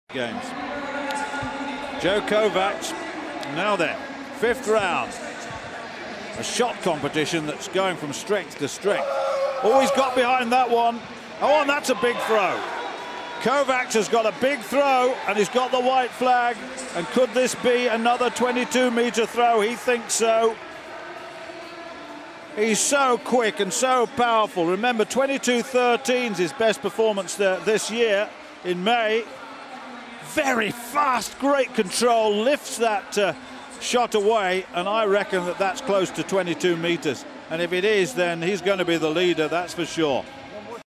Games. Joe Kovacs, now then, 5th round. A shot competition that's going from strength to strength. Oh, he's got behind that one. Oh, and that's a big throw. Kovacs has got a big throw, and he's got the white flag. And could this be another 22-meter throw? He thinks so. He's so quick and so powerful. Remember, 22.13's his best performance this year in May. Very fast, great control, lifts that shot away, and I reckon that that's close to 22 meters. And if it is, then he's going to be the leader, that's for sure.